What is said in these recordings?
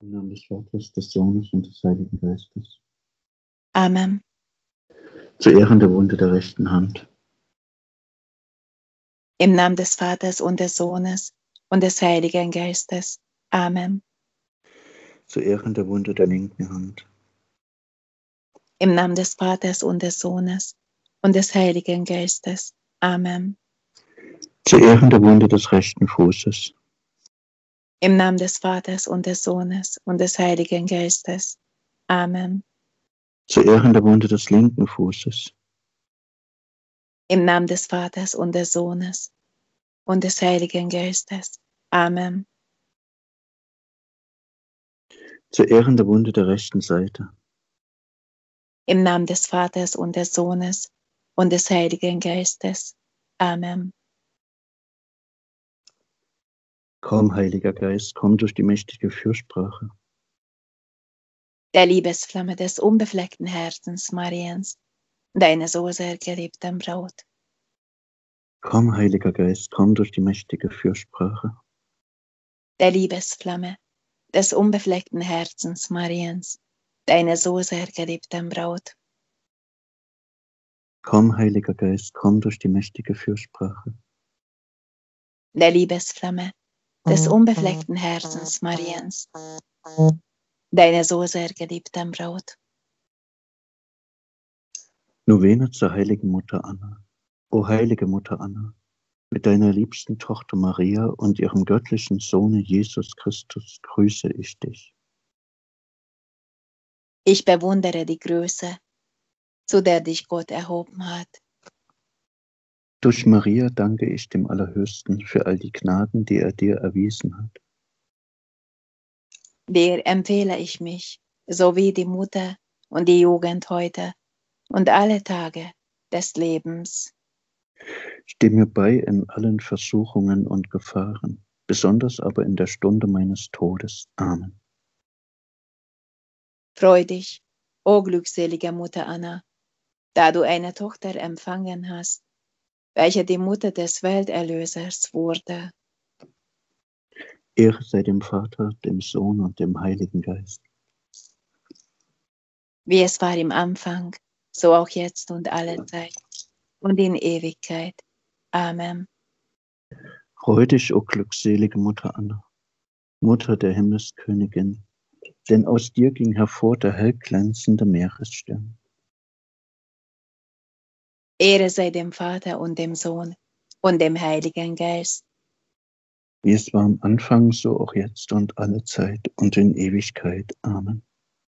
Im Namen des Vaters, des Sohnes und des Heiligen Geistes. Amen. Zu Ehren der Wunde der rechten Hand. Im Namen des Vaters und des Sohnes und des Heiligen Geistes. Amen. Zu Ehren der Wunde der linken Hand. Im Namen des Vaters und des Sohnes und des Heiligen Geistes. Amen. Zu Ehren der Wunde des rechten Fußes. Im Namen des Vaters und des Sohnes und des Heiligen Geistes. Amen. Zu Ehren der Wunde des linken Fußes. Im Namen des Vaters und des Sohnes und des Heiligen Geistes. Amen. Zu Ehren der Wunde der rechten Seite. Im Namen des Vaters und des Sohnes und des Heiligen Geistes. Amen. Komm, Heiliger Geist, komm durch die mächtige Fürsprache. Der Liebesflamme des unbefleckten Herzens Mariens, deine so sehr geliebten Braut. Komm, Heiliger Geist, komm durch die mächtige Fürsprache. Der Liebesflamme des unbefleckten Herzens Mariens, deine so sehr geliebten Braut. Komm, Heiliger Geist, komm durch die mächtige Fürsprache. Der Liebesflamme des unbefleckten Herzens Mariens, deine so sehr geliebten Braut. Novene zur heiligen Mutter Anna. O heilige Mutter Anna, mit deiner liebsten Tochter Maria und ihrem göttlichen Sohne Jesus Christus grüße ich dich. Ich bewundere die Größe, zu der dich Gott erhoben hat. Durch Maria danke ich dem Allerhöchsten für all die Gnaden, die er dir erwiesen hat. Dir empfehle ich mich, sowie die Mutter und die Jugend heute und alle Tage des Lebens. Steh mir bei in allen Versuchungen und Gefahren, besonders aber in der Stunde meines Todes. Amen. Freu dich, o glückselige Mutter Anna, da du eine Tochter empfangen hast, welche die Mutter des Welterlösers wurde. Ehre sei dem Vater, dem Sohn und dem Heiligen Geist. Wie es war im Anfang, so auch jetzt und alle Zeit und in Ewigkeit. Amen. Freu dich, o glückselige Mutter Anna, Mutter der Himmelskönigin, denn aus dir ging hervor der hellglänzende Meeresstern. Ehre sei dem Vater und dem Sohn und dem Heiligen Geist. Wie es war am Anfang, so auch jetzt und alle Zeit und in Ewigkeit. Amen.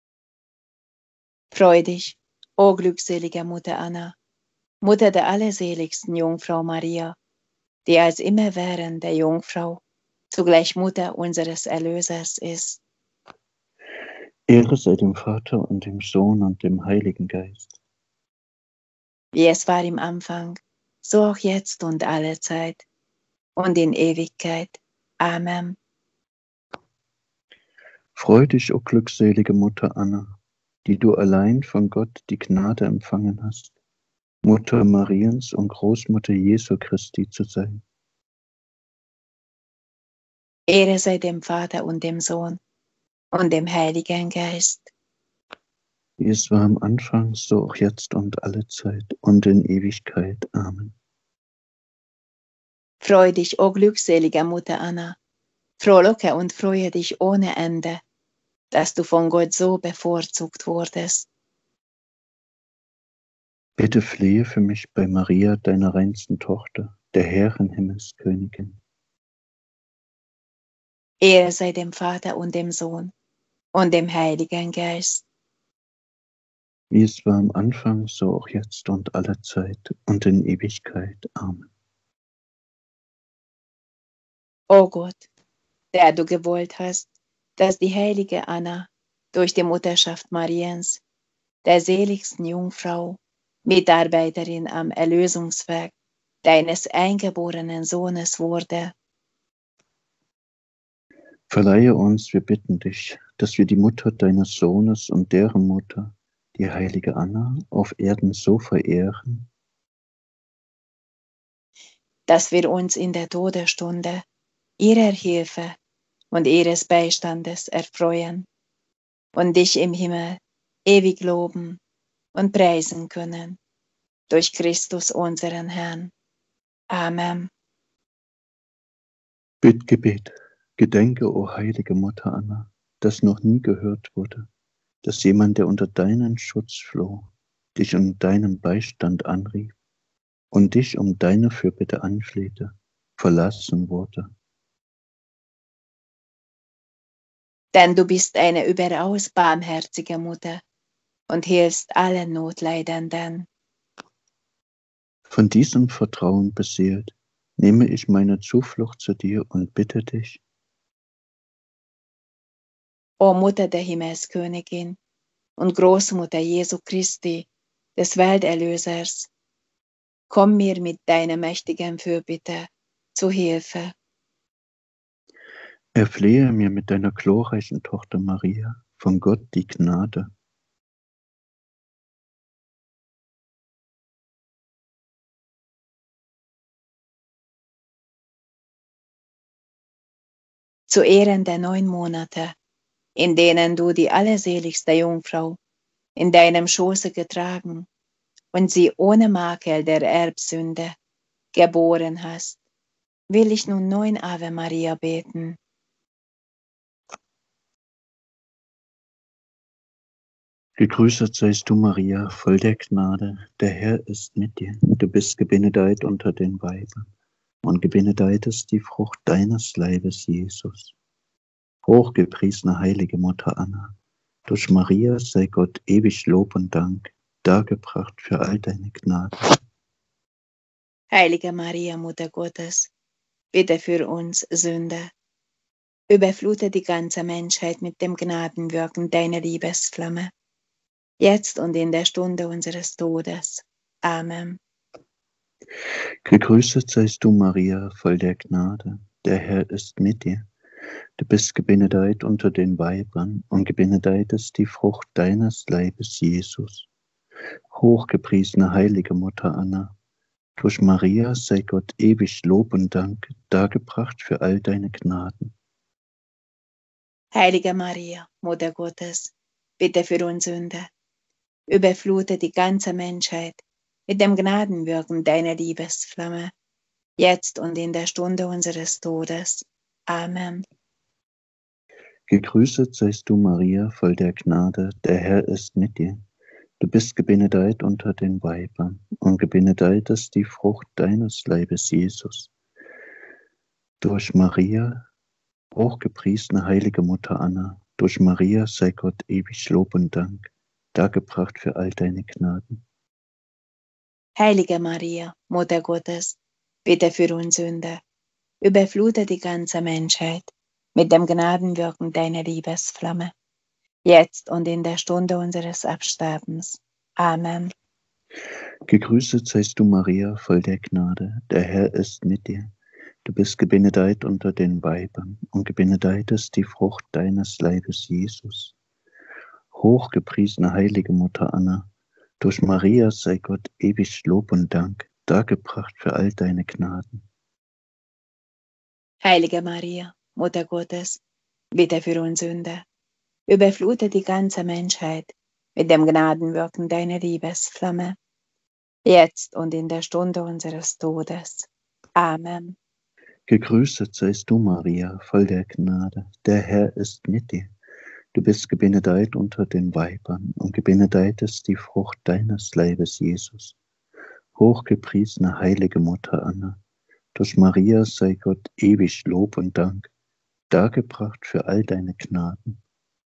Freu dich, o glückselige Mutter Anna, Mutter der allerseligsten Jungfrau Maria, die als immerwährende Jungfrau zugleich Mutter unseres Erlösers ist. Ehre sei dem Vater und dem Sohn und dem Heiligen Geist. Wie es war im Anfang, so auch jetzt und alle Zeit und in Ewigkeit. Amen. Freu dich, o glückselige Mutter Anna, die du allein von Gott die Gnade empfangen hast, Mutter Mariens und Großmutter Jesu Christi zu sein. Ehre sei dem Vater und dem Sohn und dem Heiligen Geist. Wie es war am Anfang, so auch jetzt und alle Zeit und in Ewigkeit. Amen. Freu dich, o glückselige Mutter Anna, frohlocke und freue dich ohne Ende, dass du von Gott so bevorzugt wurdest. Bitte flehe für mich bei Maria, deiner reinsten Tochter, der Herrin Himmelskönigin. Ehre sei dem Vater und dem Sohn und dem Heiligen Geist. Wie es war am Anfang, so auch jetzt und alle Zeit und in Ewigkeit. Amen. O Gott, der du gewollt hast, dass die heilige Anna durch die Mutterschaft Mariens, der seligsten Jungfrau, Mitarbeiterin am Erlösungswerk deines eingeborenen Sohnes wurde. Verleihe uns, wir bitten dich, dass wir die Mutter deines Sohnes und deren Mutter, die heilige Anna, auf Erden so verehren, Dass wir uns in der Todesstunde ihrer Hilfe und ihres Beistandes erfreuen und dich im Himmel ewig loben und preisen können. Durch Christus unseren Herrn. Amen. Bittgebet. Gedenke, o heilige Mutter Anna, dass noch nie gehört wurde, dass jemand, der unter deinen Schutz floh, dich um deinen Beistand anrief und dich um deine Fürbitte anflehte, verlassen wurde. Denn du bist eine überaus barmherzige Mutter und hilfst allen Notleidenden. Von diesem Vertrauen beseelt, nehme ich meine Zuflucht zu dir und bitte dich, O Mutter der Himmelskönigin und Großmutter Jesu Christi, des Welterlösers, komm mir mit deiner mächtigen Fürbitte zu Hilfe. erflehe mir mit deiner glorreichen Tochter Maria von Gott die Gnade, Zu Ehren der 9 Monate, in denen du die allerseligste Jungfrau in deinem Schoße getragen und sie ohne Makel der Erbsünde geboren hast, will ich nun 9 Ave Maria beten. Gegrüßet seist du, Maria, voll der Gnade, der Herr ist mit dir. Du bist gebenedeit unter den Weibern, und gebenedeit ist die Frucht deines Leibes, Jesus. Hochgepriesene heilige Mutter Anna, durch Maria sei Gott ewig Lob und Dank, dargebracht für all deine Gnade. Heilige Maria, Mutter Gottes, bitte für uns Sünder. Überflute die ganze Menschheit mit dem Gnadenwirken deiner Liebesflamme, jetzt und in der Stunde unseres Todes. Amen. Gegrüßet seist du, Maria, voll der Gnade, der Herr ist mit dir. Du bist gebenedeit unter den Weibern, und gebenedeit ist die Frucht deines Leibes, Jesus. Hochgepriesene heilige Mutter Anna, durch Maria sei Gott ewig Lob und Dank, dargebracht für all deine Gnaden. Heilige Maria, Mutter Gottes, bitte für uns Sünder. Überflute die ganze Menschheit mit dem Gnadenwirken deiner Liebesflamme, jetzt und in der Stunde unseres Todes. Amen. Gegrüßet seist du, Maria, voll der Gnade, der Herr ist mit dir. Du bist gebenedeit unter den Weibern, und gebenedeit ist die Frucht deines Leibes, Jesus. Durch Maria, hochgepriesene heilige Mutter Anna, durch Maria sei Gott ewig Lob und Dank, dargebracht für all deine Gnaden. Heilige Maria, Mutter Gottes, bitte für uns Sünder. Überflute die ganze Menschheit mit dem Gnadenwirken deiner Liebesflamme, jetzt und in der Stunde unseres Absterbens. Amen. Gegrüßet seist du, Maria, voll der Gnade, der Herr ist mit dir. Du bist gebenedeit unter den Weibern, und gebenedeit ist die Frucht deines Leibes, Jesus. Hochgepriesene heilige Mutter Anna, durch Maria sei Gott ewig Lob und Dank, dargebracht für all deine Gnaden. Heilige Maria, Mutter Gottes, bitte für uns Sünder. Überflute die ganze Menschheit mit dem Gnadenwirken deiner Liebesflamme, jetzt und in der Stunde unseres Todes. Amen. Gegrüßet seist du, Maria, voll der Gnade, der Herr ist mit dir. Du bist gebenedeit unter den Weibern, und gebenedeit ist die Frucht deines Leibes, Jesus. Hochgepriesene heilige Mutter Anna, durch Maria sei Gott ewig Lob und Dank, dargebracht für all deine Gnaden.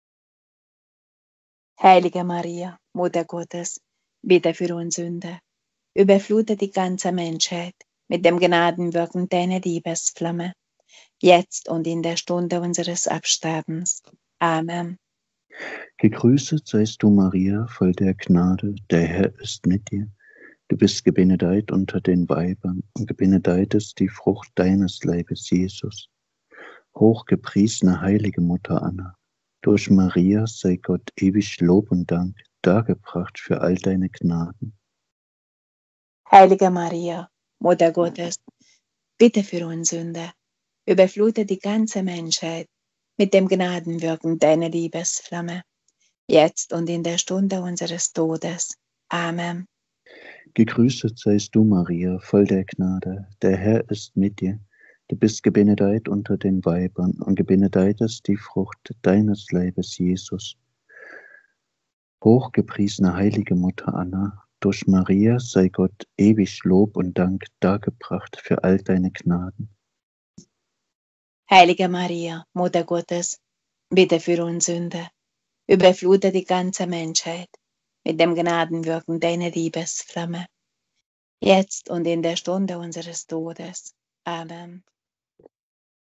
Heilige Maria, Mutter Gottes, bitte für uns Sünder. Überflute die ganze Menschheit mit dem Gnadenwirken deiner Liebesflamme, jetzt und in der Stunde unseres Absterbens. Amen. Gegrüßet seist du, Maria, voll der Gnade, der Herr ist mit dir. Du bist gebenedeit unter den Weibern, und gebenedeit ist die Frucht deines Leibes, Jesus. Hochgepriesene heilige Mutter Anna, durch Maria sei Gott ewig Lob und Dank, dargebracht für all deine Gnaden. Heilige Maria, Mutter Gottes, bitte für uns Sünder. Überflute die ganze Menschheit mit dem Gnadenwirken deiner Liebesflamme, jetzt und in der Stunde unseres Todes. Amen. Gegrüßet seist du, Maria, voll der Gnade. Der Herr ist mit dir. Du bist gebenedeit unter den Weibern und gebenedeit ist die Frucht deines Leibes, Jesus. Hochgepriesene heilige Mutter Anna, durch Maria sei Gott ewig Lob und Dank dargebracht für all deine Gnaden. Heilige Maria, Mutter Gottes, bitte für uns Sünder, überflute die ganze Menschheit mit dem Gnadenwirken deiner Liebesflamme, jetzt und in der Stunde unseres Todes. Amen.